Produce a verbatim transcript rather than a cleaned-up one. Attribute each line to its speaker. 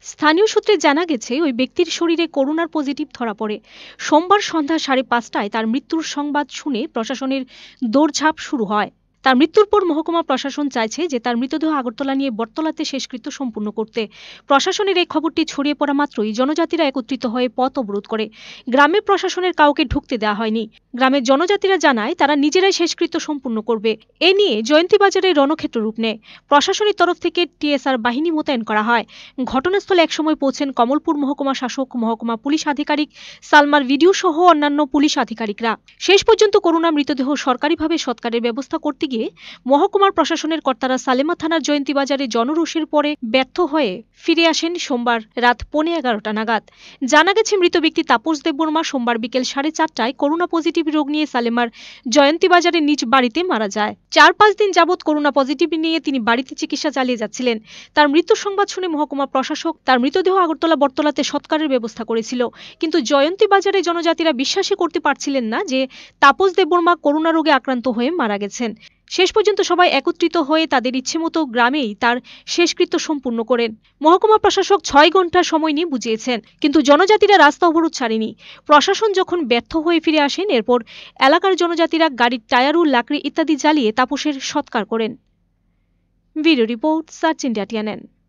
Speaker 1: স্থানীয় সূত্রে জানা গেছে, ওই ব্যক্তির শরীরে করোনার পজিটিভ ধরা পড়ে। সোমবার সন্ধ্যা সাড়ে পাঁচটায় তার মৃত্যুর সংবাদ শুনে প্রশাসনের দৌড়ঝাঁপ শুরু হয়। তার মৃত্যুর পর মহকুমা প্রশাসন চাইছে যে তার মৃতদেহ আগরতলা নিয়ে বটতলাতে শেষকৃত্য সম্পূর্ণ করতে। প্রশাসনের এই খবরটি ছড়িয়ে পড়া মাত্রই জনজাতিরা একত্রিত হয়ে পথ অবরোধ করে। গ্রামে প্রশাসনের কাউকে ঢুকতে দেওয়া হয়নি। গ্রামের জনজাতিরা জানায় তারা নিজেরাই শেষকৃত্য সম্পূর্ণ করবে। এ নিয়ে জয়ন্তীবাজারে রণক্ষেত্র রূপ নেয়। প্রশাসনের তরফ থেকে টিএসআর বাহিনী মোতায়েন করা হয়। ঘটনাস্থলে একসময় পৌঁছেন কমলপুর মহকুমা শাসক, মহকুমা পুলিশ আধিকারিক, সালমার ভিডিও সহ অন্যান্য পুলিশ আধিকারিকরা। শেষ পর্যন্ত করুণা মৃতদেহ সরকারিভাবে সৎকারের ব্যবস্থা করতে গিয়ে মহকুমার প্রশাসনের কর্তারা সালেমা থানার জয়ন্তীবাজারে জনরোষের পরে ব্যর্থ হয়ে ফিরে আসেন সোমবার রাত পৌনে এগারোটা নাগাদ। জানা গেছে, মৃত ব্যক্তি তাপস দেববর্মা সোমবার বিকেল সাড়ে চারটায় করোনা পজিটিভ রোগ নিয়ে সালেমার জয়ন্তীবাজারের নিজ বাড়িতে মারা যায়। চার পাঁচ দিন যাবৎ করোনা পজিটিভ নিয়ে তিনি বাড়িতে চিকিৎসা চালিয়ে যাচ্ছিলেন। তার মৃত্যুর সংবাদ শুনে মহকুমা প্রশাসক তার মৃতদেহ আগরতলা বটতলাতে সৎকারের ব্যবস্থা করেছিল। কিন্তু জয়ন্তীবাজারে জনজাতিরা বিশ্বাসই করতে পারছিলেন না যে তাপস দেববর্মা করোনা রোগে আক্রান্ত হয়ে মারা গেছেন। শেষ পর্যন্ত সবাই একত্রিত হয়ে তাদের ইচ্ছেমতো গ্রামেই তার শেষকৃত্য সম্পূর্ণ করেন। মহকুমা প্রশাসক ছয় ঘন্টা সময় নিয়ে বুঝিয়েছেন, কিন্তু জনজাতিরা রাস্তা অবরোধ ছাড়েনি। প্রশাসন যখন ব্যর্থ হয়ে ফিরে আসেন, এরপর এলাকার জনজাতিরা গাড়ির টায়ার ও লাকড়ি ইত্যাদি জ্বালিয়ে তাপসের সৎকার করেন। Video report, search India TNN.